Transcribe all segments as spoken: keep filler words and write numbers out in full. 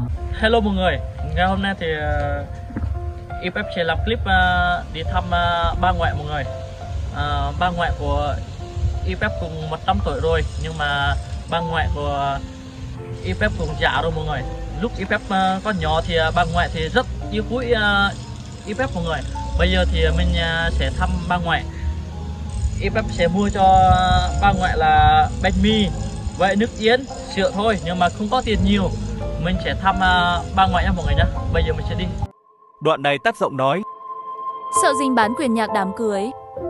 Hello mọi người, ngày hôm nay thì uh, i pê ép sẽ làm clip uh, đi thăm uh, ba ngoại mọi người. Uh, ba ngoại của i pê ép cùng một trăm tuổi rồi, nhưng mà ba ngoại của i pê ép cũng già rồi mọi người. Lúc i pê ép uh, có nhỏ thì uh, ba ngoại thì rất yêu quý uh, i pê ép mọi người. Bây giờ thì mình uh, sẽ thăm ba ngoại. i pê ép sẽ mua cho ba ngoại là bánh mì, vậy nước yến, sữa thôi, nhưng mà không có tiền nhiều. Mình sẽ thăm uh, ba ngoại nha mọi người nhé. Bây giờ mình sẽ đi. Đoạn này tắt giọng nói. Sợ Dinh bán quyền nhạc đám cưới.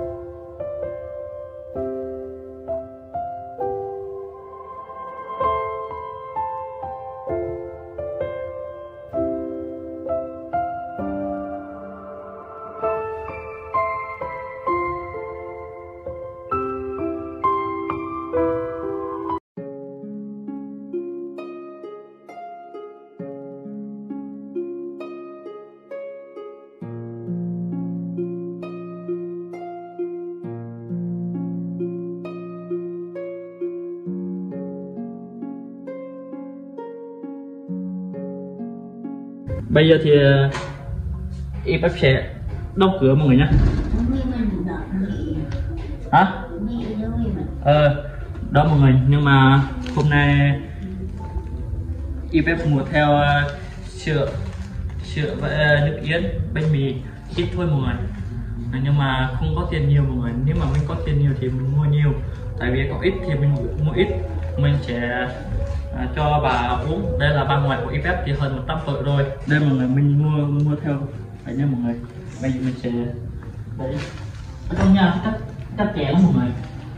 Bây giờ thì i pê ép sẽ đóng cửa mọi người nhé. Hả? Ờ, đó mọi người, nhưng mà hôm nay i pê ép mua theo uh, sữa, sữa và uh, nước yến, bánh mì ít thôi mọi người. À, nhưng mà không có tiền nhiều mọi người. Nếu mà mình có tiền nhiều thì mình mua nhiều, tại vì có ít thì mình mua ít. Mình sẽ À, cho bà uống. Đây là ba ngoại của i pê ép thì hơn một trăm tuổi rồi. Đây mọi người, mình mua mua theo đấy nha mọi người. Bây giờ mình sẽ đấy, ở trong nhà cắt cắt chè lắm mọi người.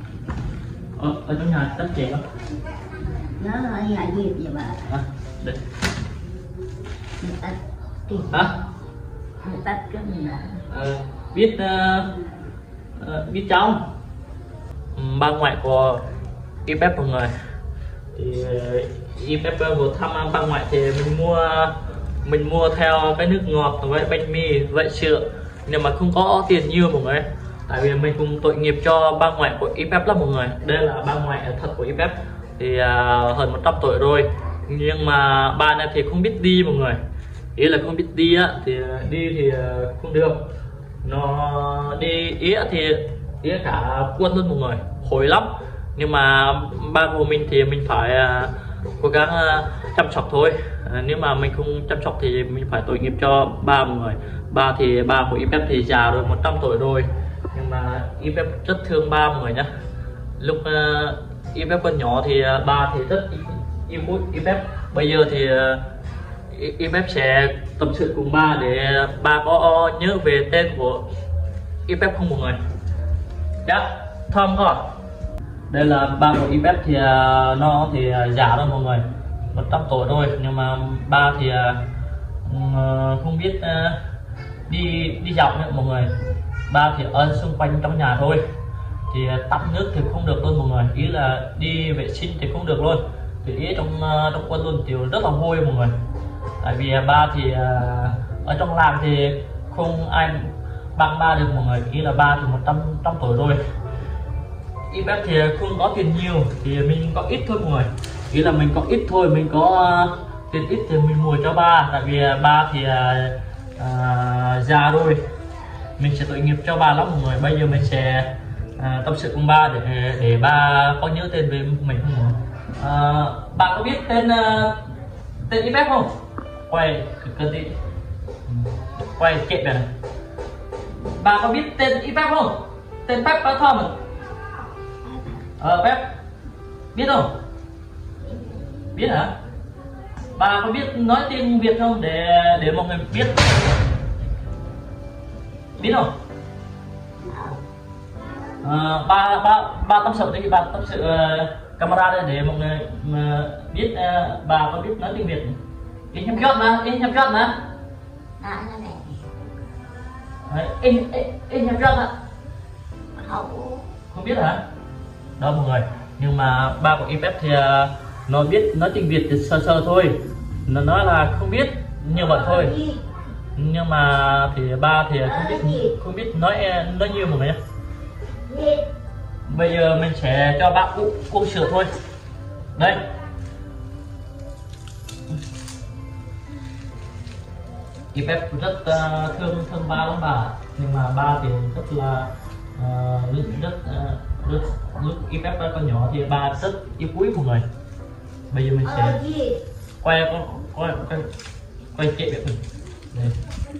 Ở, ở trong nhà cắt chè lắm. Nó là nhà gì vậy bà? À, đây. Người ta tìm. Hả? Người ta cái gì đó. Ờ, biết uh, uh, biết cháu. Ba ngoại của i pê ép mọi người. Thì i pê ép vừa thăm ba ngoại thì mình mua mình mua theo cái nước ngọt với bánh mì, vậy sữa, nhưng mà không có tiền nhiều mọi người, tại vì mình cũng tội nghiệp cho ba ngoại của i pê ép lắm mọi người. Đây là ba ngoại thật của i pê ép thì uh, hơn một trăm tuổi rồi, nhưng mà ba này thì không biết đi mọi người, ý là không biết đi á, thì đi thì uh, không được, nó đi ý thì ý cả quân luôn mọi người, khối lắm. Nhưng mà ba của mình thì mình phải uh, cố gắng uh, chăm sóc thôi. Uh, nếu mà mình không chăm sóc thì mình phải tội nghiệp cho ba mọi người. Ba thì ba của i pê ép thì già rồi, một trăm tuổi rồi, nhưng mà i pê ép rất thương ba mọi người nhé. Lúc uh, i pê ép còn nhỏ thì uh, ba thì rất yêu quý i pê ép. Bây giờ thì uh, i pê ép sẽ tâm sự cùng ba để ba có nhớ về tên của i pê ép không mọi người. Dạ, thơm có. Đây là ba của i pê ép thì uh, nó thì uh, già rồi mọi người, một trăm tuổi rồi, nhưng mà ba thì uh, không biết uh, đi đi dọc nữa mọi người. Ba thì ở xung quanh trong nhà thôi, thì uh, tắm nước thì không được luôn mọi người, ý là đi vệ sinh thì không được luôn, thì ý trong uh, trong quân luôn thì rất là vui mọi người. Tại vì uh, ba thì uh, ở trong làng thì không ai bằng ba được mọi người, ý là ba thì một trăm trăm tuổi rồi. i pê ép thì không có tiền nhiều thì mình có ít thôi mọi người, ý là mình có ít thôi, mình có uh, tiền ít thì mình mua cho ba, tại vì uh, ba thì uh, uh, già rồi, mình sẽ tội nghiệp cho ba lắm mọi người. Bây giờ mình sẽ uh, tâm sự cùng ba để để ba có nhớ tên về mình không mọi người. Uh, bạn có biết tên uh, tên i pê ép không? Quay cẩn thận, quay kệ này. Bạn có biết tên i pê ép không? Tên Pep Thom. Ờ Pep, biết không? Biết hả? Bà có biết nói tiếng Việt không để để mọi người biết? Biết không? À, ba ba ba tâm sự đi, ba tâm sự uh, camera đây để mọi người uh, biết uh, bà có biết nói tiếng Việt. In nhập chót mà, in nhập chót mà. À là này. Đấy, in in nhập chót ạ. Không. Không biết hả? Đó mọi người, nhưng mà ba của i pê ép thì uh, nó biết nói tiếng Việt thì sơ sơ thôi, nó nói là không biết như vậy thôi, nhưng mà thì ba thì không biết không biết nói nói nhiều mọi người nhé. Bây giờ mình sẽ cho bác uống, uống sữa thôi. Đây. i pép rất uh, thương thương ba lắm bà, nhưng mà ba thì rất là uh, rất rất uh, rất lúc i pép còn nhỏ thì ba rất yêu quý mọi người. Bây giờ mình sẽ quay con quay quay quay chạy được mình đây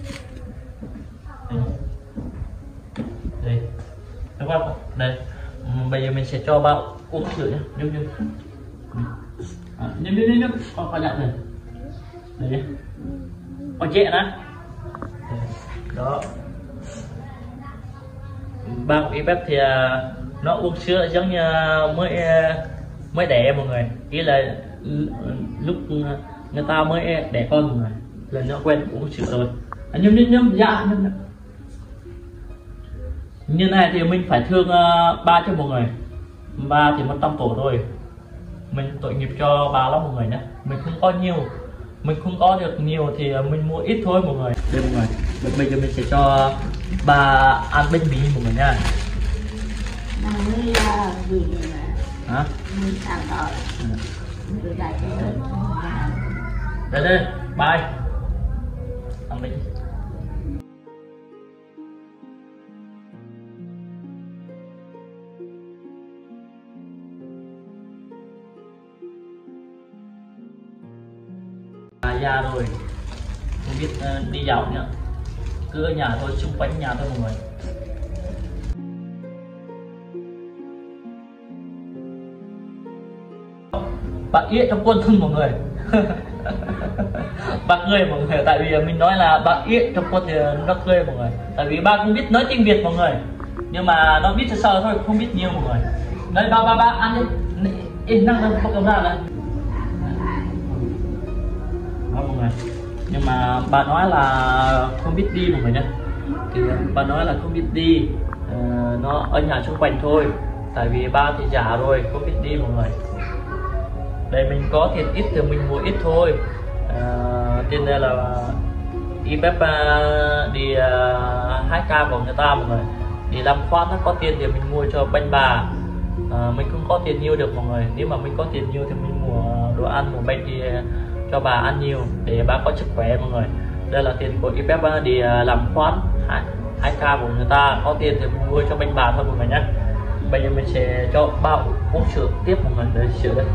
đây đây các bạn đây. Bây giờ mình sẽ cho ba uống sữa nhé, nhấp nhấp à, nhấp nhấp nhấp con con nhận này đây nhé, con trẻ đó đó. Ba của i pép thì nó uống sữa giống như mới mới đẻ mọi người, ý là lúc người ta mới đẻ con mọi người là nó quen uống sữa rồi. À, nhâm nhâm nhâm dạ nhâm nhâm. Như này thì mình phải thương uh, ba cho mọi người. Ba thì một trăm tuổi rồi, mình tội nghiệp cho ba lắm mọi người nhé. Mình không có nhiều, mình không có được nhiều thì mình mua ít thôi mọi người. Đây mọi người, bây giờ mình sẽ cho ba ăn bánh mì mọi người nha. Mới gì mà Hả? mới sao đó rồi lại đây đây bye ăn bánh. À, già rồi không biết uh, đi dạo nữa, cứ ở nhà thôi, xung quanh nhà thôi mọi người. Bạn Yết trong quân thân mọi người. Bác cười mọi người, tại vì mình nói là bác Yết trong quân thì nó cười mọi người, tại vì ba không biết nói tiếng Việt mọi người, nhưng mà nó biết sơ sơ thôi, không biết nhiều mọi người. Đây ba ba ba ăn đi, yên năng đâu không cầm ra này. Đó mọi người, nhưng mà bà nói là không biết đi mọi người nhé, thì bà nói là không biết đi, uh, nó ở nhà xung quanh thôi, tại vì ba thì già rồi không biết đi mọi người. Đây mình có tiền ít thì mình mua ít thôi, uh, trên đây là i pép uh, đi uh, hai ca của người ta mọi người, đi làm khoán nó có tiền thì mình mua cho bánh bà. Uh, mình không có tiền nhiều được mọi người, nếu mà mình có tiền nhiều thì mình mua đồ ăn, mua bánh thì cho bà ăn nhiều để bà có sức khỏe mọi người. Đây là tiền của i pép đi làm khoán hai ca của người ta, có tiền thì mình mua cho bánh bà thôi mọi người nhé. Bây giờ mình sẽ cho ba uống sữa tiếp mọi người. Đấy, sữa đây.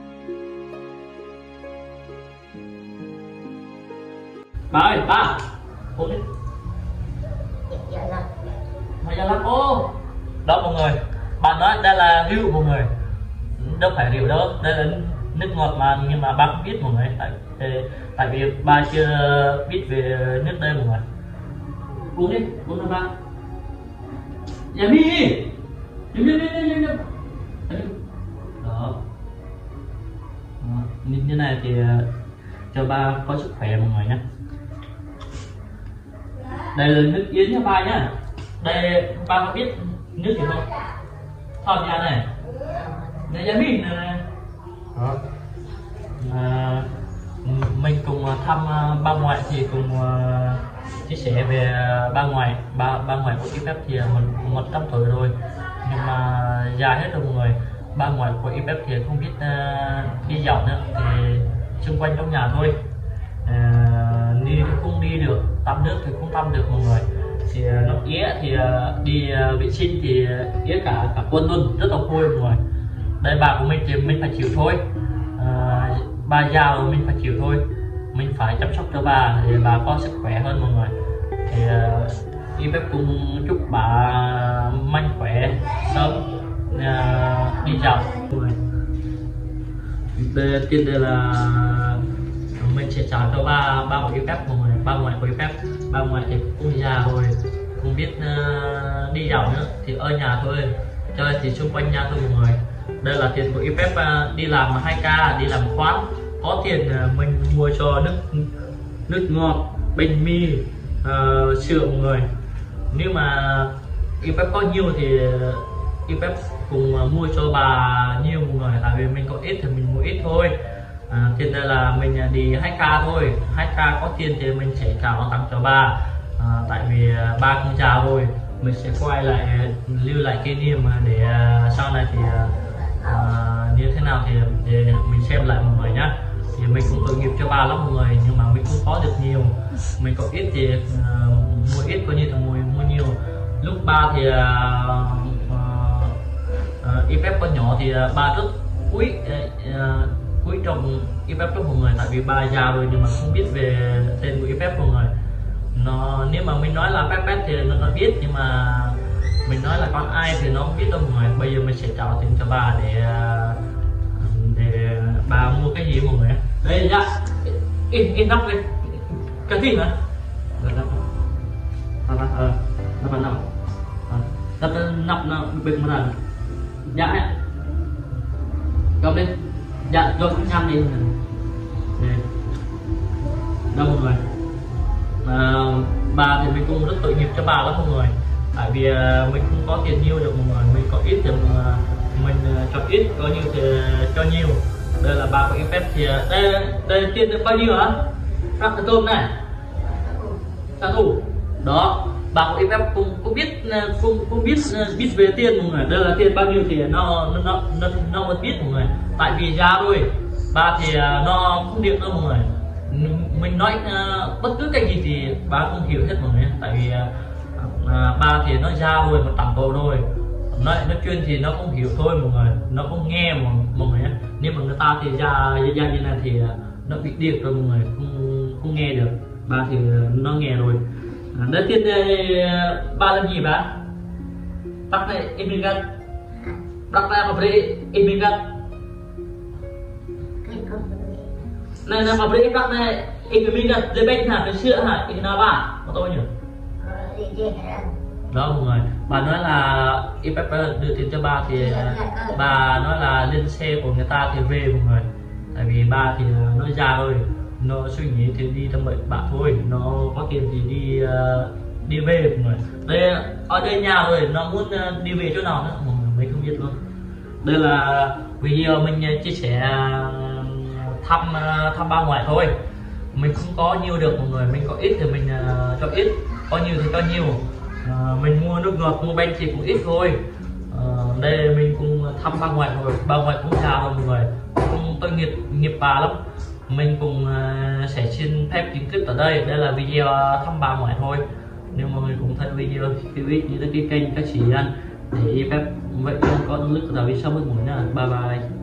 Ba ơi, ba uống đi. dạ lắm Mà dạ lắm ô. Đó mọi người, bà nói đây là rượu mọi người, đâu phải rượu đâu, đây là nước ngọt mà, nhưng mà ba không biết mọi người, tại tại vì ba chưa biết về nước đây mọi người. Uống đi, uống đi ba. Dạ mi đi đi đi đi đi. Đó. Như, như này thì cho ba có sức khỏe mọi người nhé. Đây là nước yến cho ba nhá. Đây ba có biết nước gì không? Thon ra này. Đây dạ mi này. Đó. À, mình cùng thăm ba ngoại thì cùng uh, chia sẻ về ba ngoại. Ba ba ngoại của i pép thì mình một trăm tuổi rồi, nhưng mà già hết rồi mọi người. Ba ngoại của i pép thì không biết uh, đi dạo nữa, thì xung quanh trong nhà thôi. Uh, đi thì không đi được, tắm nước thì không tắm được mọi người. Thì uh, nó ía thì uh, đi uh, vệ sinh thì uh, ía cả cả quân luôn, rất là vui mọi người. Đây bà của mình thì mình phải chịu thôi. Uh, bà già rồi mình phải chịu thôi, mình phải chăm sóc cho bà để bà có sức khỏe hơn mọi người. Thì uh, i pép cũng chúc bà mạnh khỏe sớm uh, đi dạo. Đây, trên đây là mình sẽ trả cho ba ba của i pép mọi người, ba ngoại của i pép. Ba ngoại thì cũng già rồi, không biết uh, đi dạo nữa, thì ở nhà thôi, chơi thì xung quanh nhà thôi mọi người. Đây là tiền của i pép uh, đi làm hai ca, đi làm khoán, có tiền uh, mình mua cho nước nước ngọt, bánh mì, uh, sữa mọi người. Nếu mà i pép có nhiều thì i pép cùng uh, mua cho bà nhiều mọi người, tại vì mình có ít thì mình mua ít thôi. À, tiền đây là mình đi hai ca thôi, hai ca có tiền thì mình sẽ trả tặng cho bà. À, tại vì uh, ba cũng già rồi, mình sẽ quay lại lưu lại kỷ niệm để uh, sau này thì uh, uh, như thế nào thì, thì mình xem lại mọi người nhé. thì mình cũng tội nghiệp cho bà lắm mọi người, nhưng mà mình cũng có được nhiều. Mình có ít thì uh, mua ít, có nhiều thì mua, mua nhiều. Lúc ba thì uh, uh, uh, i ép con nhỏ thì uh, ba rất quý uh, quý trọng i ép cho mọi người, tại vì ba già rồi nhưng mà không biết về tên của i ép mọi người. Nó nếu mà mình nói là pet pet thì nó, nó biết, nhưng mà mình nói là con ai thì nó không biết đâu mọi người. Bây giờ mình sẽ trả tiền cho bà để để bà mua cái gì mọi người. Đây dạ, in in nắp đây cái gì nữa rồi nắp nắp ờ nắp nắp nắp nắp nó bên mà là dạ cầm đi dạ cho cũng nhâm đi đâu mọi người. À, bà thì mình cũng rất tội nghiệp cho bà lắm mọi người, tại vì uh, mình không có tiền nhiều được mọi người, mình có ít thì uh, mình uh, cho ít, có nhiều thì uh, cho nhiều. Đây là bà của i ép thì uh, đây đây tiền được bao nhiêu hả? Rắc cái tôm này sao thủ đó. Bà của i ép cũng cũng biết cũng cũng biết biết về tiền mọi người. Đây là tiền bao nhiêu thì nó nó nó nó vẫn biết mọi người, tại vì già rồi. Bà thì uh, nó không điện đâu mọi người, mình nói uh, bất cứ cái gì thì bà không hiểu hết mọi người, tại vì uh, bà thì nó già rồi, mà tầm tổ rồi, nói nói chuyện thì nó không hiểu thôi mọi người, nó không nghe mọi, mọi người. Nếu mà người ta thì già già như này thì uh, nó bị điếc rồi mọi người, không không nghe được. Bà thì uh, nó nghe rồi. À, đấy tiền uh, bà làm gì bà? Bắt này em gan, bắt ra mà phải em gan. Này này mà beri các này em mình là lấy bên hả, cái sữa hả, cái nào bà có tôi nhỉ? Đó mọi người, bà nói là i ép đưa tiền cho bà thì bà nói là lên xe của người ta thì về mọi người, tại vì bà thì nó già rồi, nó suy nghĩ thì đi thăm bệnh bà thôi, nó có tiền thì đi uh, đi về mọi người. Đây ở đây nhà rồi, nó muốn uh, đi về chỗ nào nữa mọi người mình không biết luôn. Đây là video mình chia sẻ thăm thăm bà ngoại thôi, mình không có nhiều được mọi người, mình có ít thì mình uh, cho ít, có nhiều thì cho nhiều. Uh, mình mua nước ngọt, mua bánh thì cũng ít thôi. Uh, đây mình cùng thăm bà ngoại rồi, bà ngoại cũng già rồi mọi người, cũng tôi nghiệp nghiệp bà lắm. Mình cùng uh, sẽ xin phép chính thức ở đây. Đây là video thăm bà ngoại thôi. Nếu mọi người cũng thấy video thì quý vị như cái kênh các chị ăn để i ép vậy không có động lực là vì sao mất ngủ nha. Bye bye.